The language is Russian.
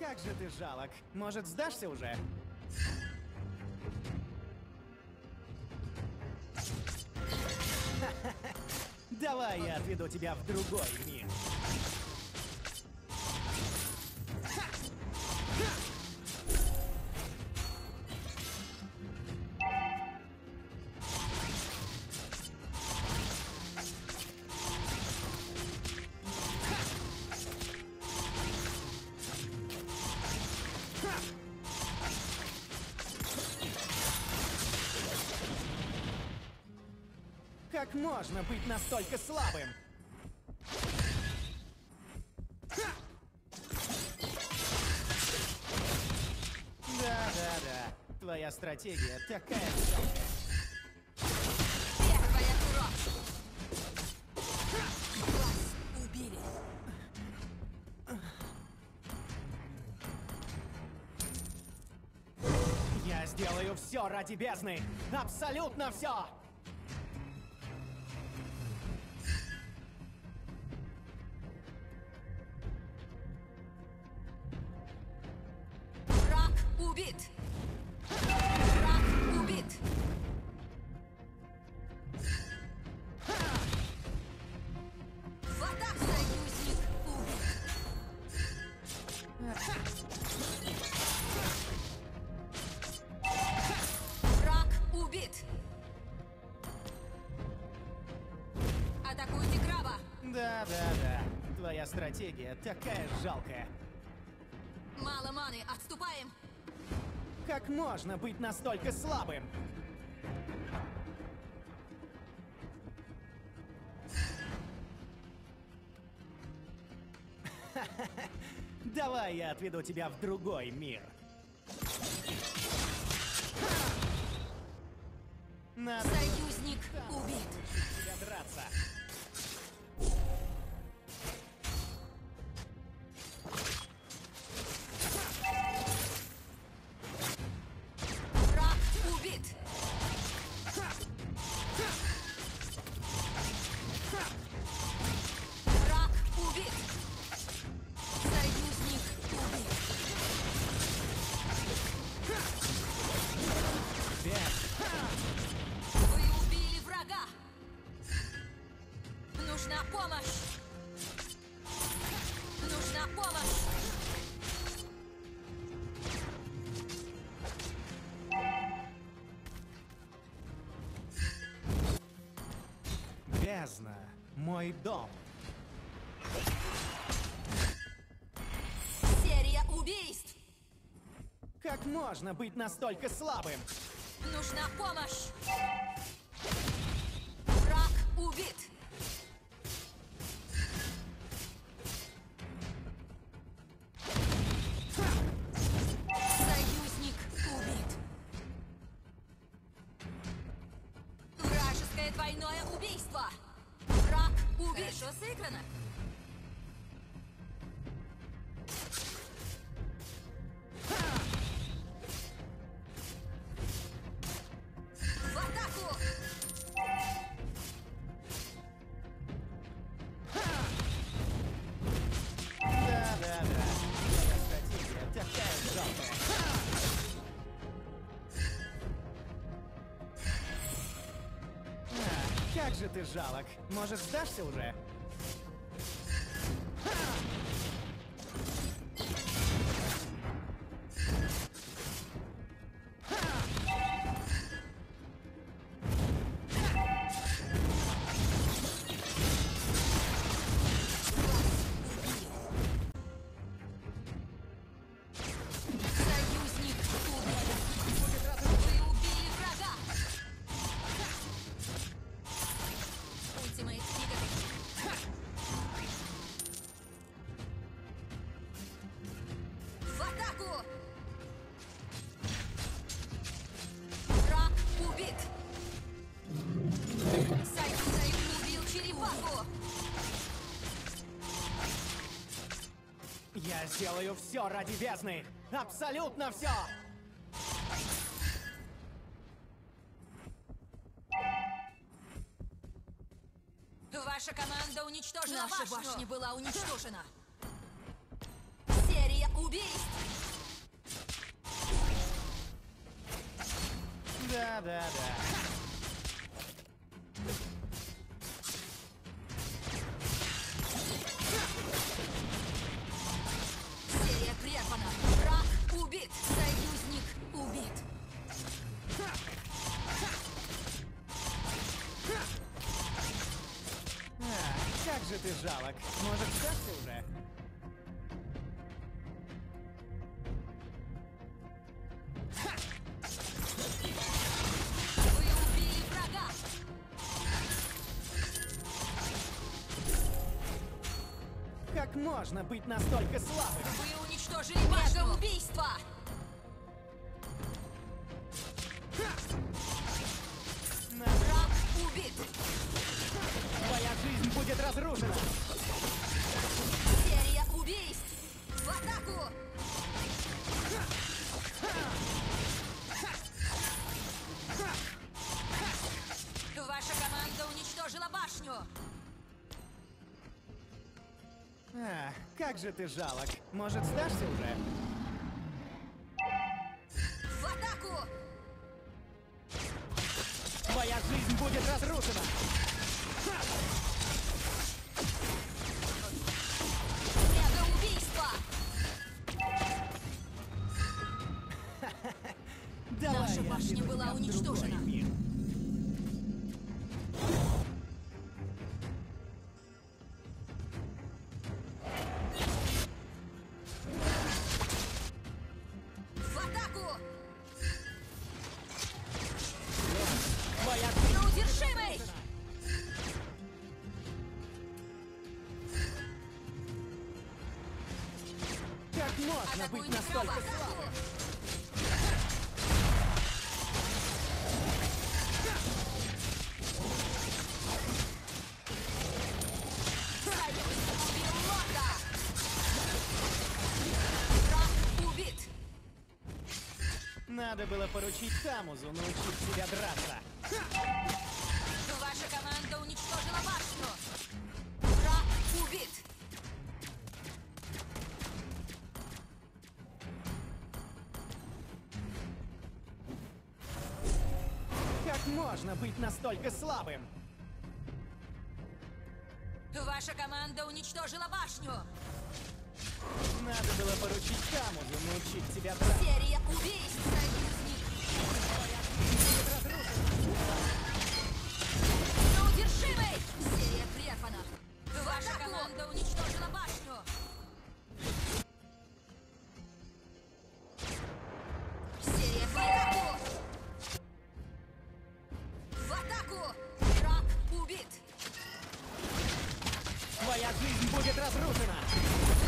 Как же ты жалок. Может, сдашься уже? Давай я отведу тебя в другой мир. Как можно быть настолько слабым? Да-да-да. Твоя стратегия такая жалкая. Первая кровь! Вас убили! Я сделаю все ради бездны! Абсолютно все! Враг убит! Враг убит! В атаку! Союзник убит! Враг убит! Атакуйте краба! Да-да-да. Твоя стратегия такая жалкая. Мало маны, отступаем! Как можно быть настолько слабым? Давай я отведу тебя в другой мир. Надо Союзник убит! тебя драться. Враг убит! Враг убит! Союзник убит! Вы убили врага! Нужна помощь! Нужна помощь! Бездна. Мой дом. Серия убийств! Как можно быть настолько слабым? Нужна помощь! Враг убит! Союзник убит! Вражеское двойное убийство! Враг убит! Хорошо сыграно! В атаку! Да-да-да. Твоя стратегия такая жалкая. Как же ты жалок. Может, сдашься уже? Союзник убит! Вы убили врага! Ультимейт двигатель! В атаку! Враг убит! Союзник убил черепаху! Я сделаю все ради бездны! Абсолютно все! Ваша команда уничтожила Наша башню! башня была уничтожена. Серия убийств. Да. Серия прервана. Враг убит. Союзник убит. Как же ты жалок. Может, сдашься уже? Вы убили врага. Как можно быть настолько слабым? Вы уничтожили мега убийство. Враг убит. Твоя жизнь будет разрушена. Серия убийств. В атаку. Ваша команда уничтожила башню. Как же ты жалок. Может, сдашься уже? В атаку. Твоя жизнь будет разрушена. Мега убийство. Давай Наша я башня отведу была тебя в уничтожена. другой мир. В атаку. Твоя жизнь Неудержимый. Как можно быть Атакуйте снова. настолько Атаку. слабым? Союзник убил лорда. Враг убит. Надо было поручить Тамузу научить тебя драться. Ваша команда уничтожила башню. Враг убит. Как можно быть настолько слабым? Ваша команда уничтожила башню. Надо было поручить Тамузу научить тебя драться. Серия убийств. Союзник. Неудержимый. Серия прервана. Ваша команда уничтожила башню. Серия в атаку. В атаку. Враг убит. Твоя жизнь будет разрушена.